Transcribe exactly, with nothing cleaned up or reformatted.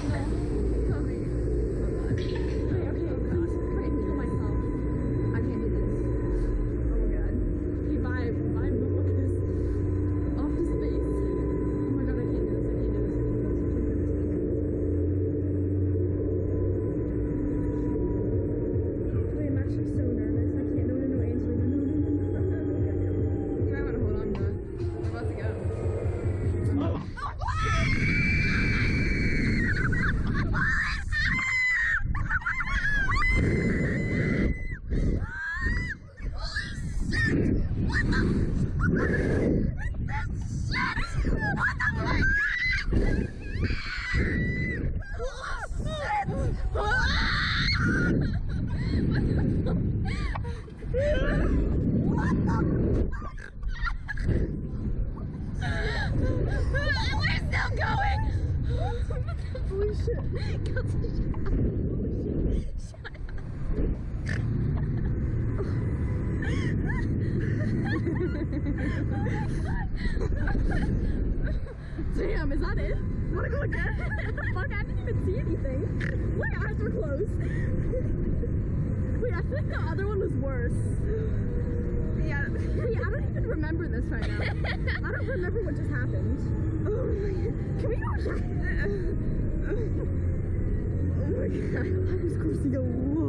Damn, is that it? Wanna go again? Fuck, I didn't even see anything. My eyes were closed. Wait, I feel like the other one was worse. Yeah. Wait, I don't even remember this right now. I don't remember what just happened. Oh my god. Can we go again? Oh my god. I was close to go.